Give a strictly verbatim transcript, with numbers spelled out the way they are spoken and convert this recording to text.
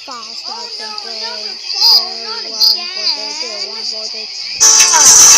Fast out and play. Four, one, forty-two, one, forty-two.